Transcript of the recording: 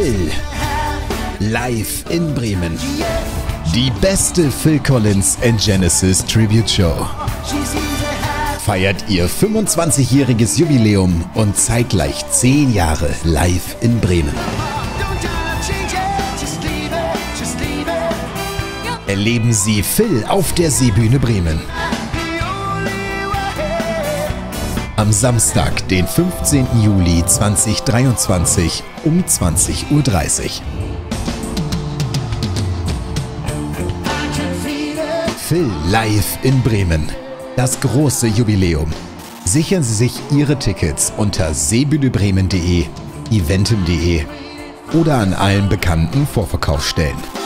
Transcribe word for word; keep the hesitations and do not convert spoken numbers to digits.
Phil. Live in Bremen. Die beste Phil Collins and Genesis Tribute Show. Feiert ihr fünfundzwanzigjähriges Jubiläum und zeitgleich zehn Jahre live in Bremen. Erleben Sie Phil auf der Seebühne Bremen. Am Samstag, den fünfzehnten Juli zweitausenddreiundzwanzig um zwanzig Uhr dreißig. Phil live in Bremen. Das große Jubiläum. Sichern Sie sich Ihre Tickets unter seebühnebremen punkt de, eventim punkt de oder an allen bekannten Vorverkaufsstellen.